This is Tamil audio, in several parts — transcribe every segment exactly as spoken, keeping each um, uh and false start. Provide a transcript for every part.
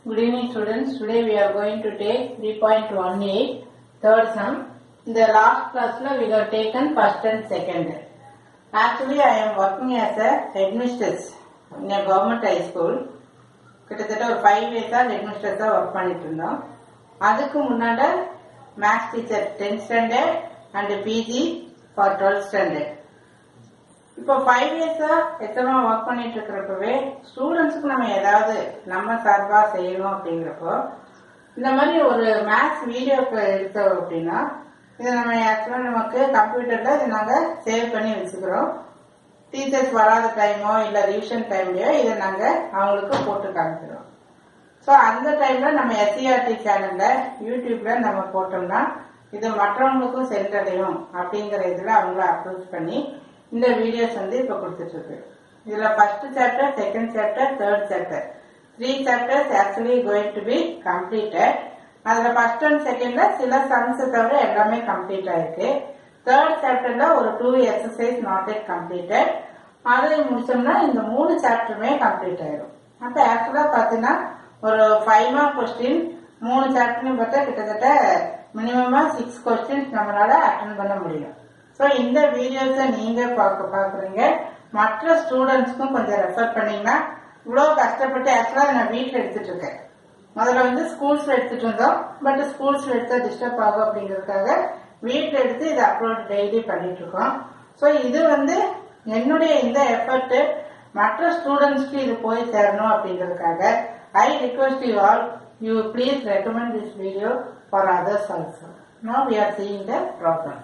Good evening students. Today we are going to take three point one eight third sum. In the last class we have taken first and second. Actually I am working as a headmistress in a government high school. கிட்டத்தட்ட ஒரு five years ஆ headmistress ஆ work பண்ணிட்டு இருந்தோம். அதுக்கு முன்னாடி maths teacher tenth standard and P G for twelfth standard. இப்போ ஃபைவ் இயர்ஸா எத்தனை ஒர்க் பண்ணிட்டு இருக்கிறப்பவே ஸ்டூடெண்ட்ஸுக்கு நம்ம ஏதாவது நம்ம சார்பா செய்யணும் அப்படிங்கிறப்போ இந்த மாதிரி ஒரு மேத்ஸ் வீடியோக்கு எடுத்தோம் அப்படின்னா இதை நம்ம ஆக்சுவலா நமக்கு கம்ப்யூட்டர்ல இதை நாங்கள் சேவ் பண்ணி வச்சுக்கிறோம். டீச்சர்ஸ் வராத டைமோ இல்லை ரிவிஷன் டைம்லயோ இதை நாங்கள் அவங்களுக்கு போட்டு காமிக்கிறோம். ஸோ அந்த டைம்ல நம்ம எஸ்சிஆர்டி சேனல்ல யூடியூப்ல நம்ம போட்டோம்னா இது மற்றவங்களுக்கும் சென்றடையும் அப்படிங்கிற இதுல அவங்கள அப்ரோச் பண்ணி இந்த வீடியோஸ் வந்து இப்ப கொடுத்துட்டு இருக்கு. இதுல first chapter, second chapter, third chapter three chapters actually going to be completed. அதுல ஃபர்ஸ்ட் அண்ட் செகண்ட்ல சில சம்ஸ் தவிர எல்லாமே கம்ப்ளீட் ஆயிருக்கு. தேர்ட் சாப்டர்ல ஒரு two exercise not yet completed. அதை முடிச்சோம்னா இந்த மூணு சாப்டருமே கம்ப்ளீட் ஆயிடும். அப்ப ஆக்சுவலா பாத்தீங்கன்னா ஒரு ஃபைவ் மார்க் கொஸ்டின் மூணு சாப்டர்னு பார்த்தா கிட்டத்தட்ட மினிமமா சிக்ஸ் கொஸ்டின்ஸ் நம்மளால அட்டன் பண்ண முடியும். ஸோ இந்த வீடியோஸை நீங்க பார்க்க பாக்குறீங்க, மற்ற ஸ்டூடெண்ட்ஸ்க்கும் கொஞ்சம் ரெஃபர் பண்ணீங்கன்னா இவ்வளவு கஷ்டப்பட்டு ஆக்சுவலா நான் வீட்டில் எடுத்துட்டு இருக்கேன். முதல்ல வந்து ஸ்கூல்ஸ்ல எடுத்துட்டு இருந்தோம், பட் ஸ்கூல்ஸ்ல எடுத்தா டிஸ்டர்ப் ஆகும் அப்படிங்கறதுக்காக வீட்டில் எடுத்து இதை அப்லோட் டெய்லி பண்ணிட்டு இருக்கோம். ஸோ இது வந்து என்னுடைய இந்த எஃபர்ட் மற்ற ஸ்டூடெண்ட்ஸ்க்கு இது போய் சேரணும் அப்படிங்கறதுக்காக I request you all you please recommend this video for others also. Now we are seeing the problem.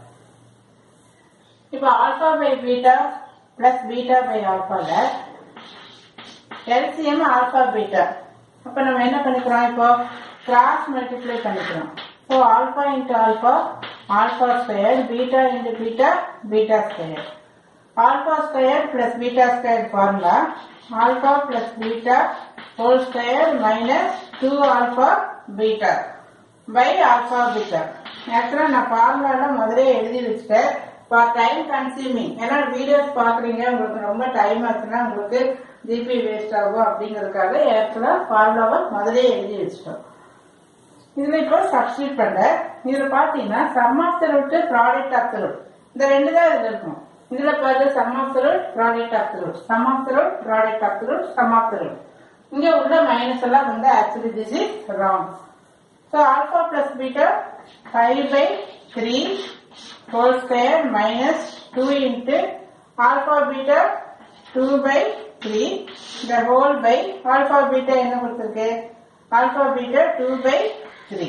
இப்போ alpha by beta plus beta by ஆல்பால எல்சிஎம் ஆல்பா பீட்டா. அப்ப நம்ம என்ன பண்ணிக்கிறோம், இப்போ கிராஸ் மல்டிப்ளை பண்ணிக்கிறோம். So alpha into alpha alpha square, beta into beta beta square. Alpha square plus beta square formula alpha plus beta whole square minus two alpha beta by alpha beta. ஆக்சுவலா நான் ஃபார்முலா முதலே எழுதி வச்சுட்டேன். டைம் கன்சியூமிங், ஏன்னா வீடியோஸ் பாக்குறீங்க, உங்களுக்கு ரொம்ப டைம் ஆச்சுன்னா உங்களுக்கு ஜிபி வேஸ்ட் ஆகும் அப்படிங்கறதுக்காக ஆக்சுவலா ஃபார்முலாவை முதலே எழுதி வச்சுட்டோம். இதுல இப்போ சப்ஸ்டியூட் பண்ண இதுல பாத்தீங்கன்னா sum of the root product of the root இந்த ரெண்டு தான் இதுல இருக்கும். இதுல பாரு sum of the root product of the root, sum of the root product of the root, sum of the root. இங்க உள்ள மைனஸ் எல்லாம் வந்து actually this is wrong. So alpha plus beta five by three whole square minus two into alpha beta two by three the whole by alpha beta என்ன கொடுத்திருக்கு, alpha beta two by three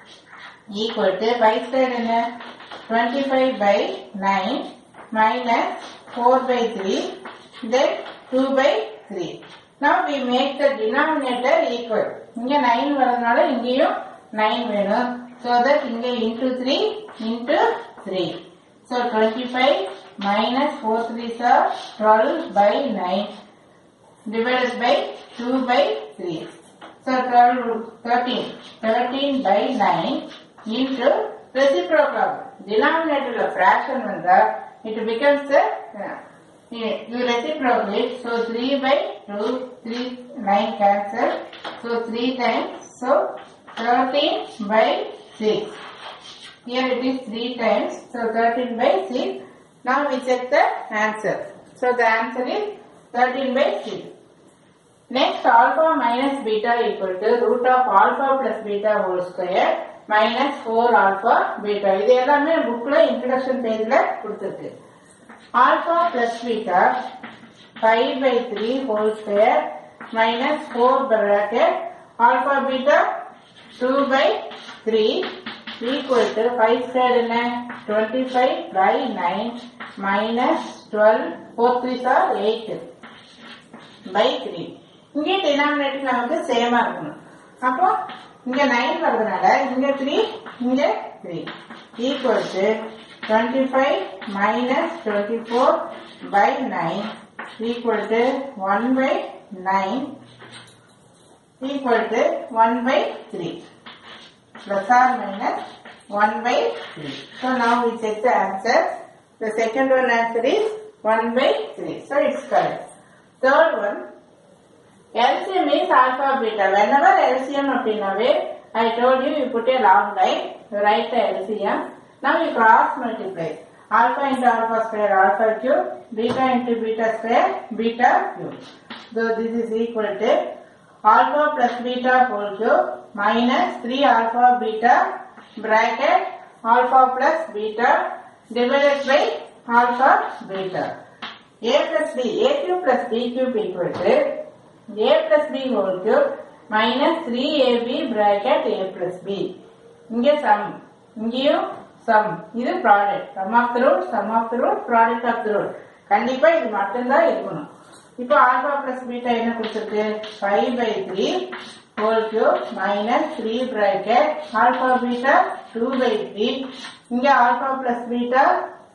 equal to five square என்ன twenty-five by nine minus four by three then two by three. Now we make the denominator equal. இங்க nine வரதுனால இங்கேயும் nine வேணும். So that இங்க into three into three. So twenty-five minus four threes are twelve by nine divided by two by three. So twelve, thirteen. thirteen by nine into reciprocal. Denominator of fraction vanda it becomes a uh, you reciprocate. So three by two, three, nine cancel. So three times. So thirteen by six. Here it is three times, so thirteen by six. Now we check the answer. So the answer is thirteen by six. Next, alpha minus beta equal to root of alpha plus beta whole square minus four alpha beta. இது எல்லாமே புக்ல introduction pageல கொடுத்திருக்கு. Alpha plus beta five by three whole square minus four bracket alpha beta two by three equal to five square என்ன twenty-five by nine minus twelve, four threes are eight by three. இங்கே denominator நமக்கு சேமா இருக்கணும். அப்போ இங்க nine வரதுனால இங்க three, இங்க three equal to twenty-five minus twenty-four by nine equal to one by nine equal to one by three. Plus or minus one by three. So now we check the answer. The second one answer is one by three. So it's correct. Third one, L C M is alpha beta. Whenever L C M அப்படினாவே I told you you put a long line, you write the L C M. Now you cross multiply. Alpha into alpha square alpha cube, beta into beta square beta cube. So this is equal to alpha plus beta whole cube minus three alpha beta bracket alpha plus beta divided by alpha beta. A plus B, A cube plus B cube equal to A plus B whole cube minus three A B bracket A plus B. இங்கே sum, இங்கேயும் sum. இது product. Sum of the root, sum of the root, product of the root. கண்டிப்பா இது மட்டும்தான் இருக்கணும். இப்போ alpha plus beta என்ன கொடுத்திருக்கு? five by three whole cube minus three bracket alpha beta two by three. இங்க alpha plus beta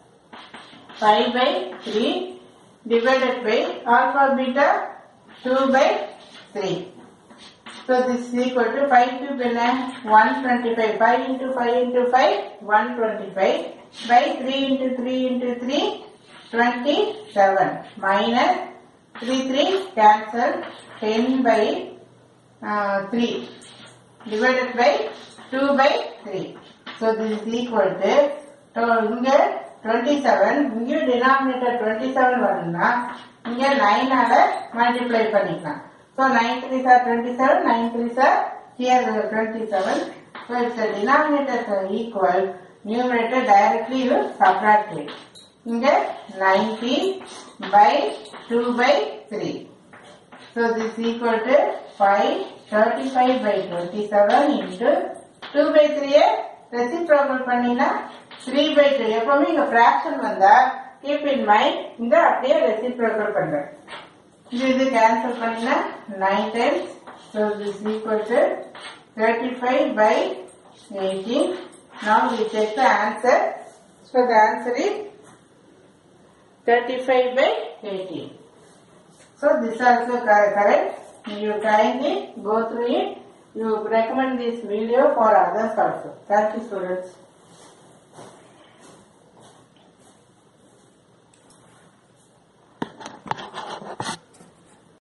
five by three divided by alpha beta two by three. So this is equal to five cube in one twenty-five. five into five into five, one twenty-five by three into three into three, twenty-seven minus three, three cancel ten by uh, three divided by two by three. So this is equal to, so இங்க twenty-seven, இங்க denominator twenty-seven வரும்னா இங்க nine ஆல multiply பண்ணிக்கலாம். So nine threes are twenty-seven, nine threes are here twenty-seven. So if the denominators are equal, numerator directly you subtract it. இங்க ninety by two by three. So this is equal to five thirty-five by twenty-seven into two by three. Reciprocal பண்ணினா three by two. எப்பவுமே இங்க fraction வந்தா keep in mind இந்த அப்படியே reciprocal பண்றேன். இது cancel பண்ணினா nine times. So this is equal to thirty-five by eighteen. Now we take the answer. So the answer is thirty-five by eighteen. So this also correct. You kindly go through it. You recommend this video for others also. Thank you, students.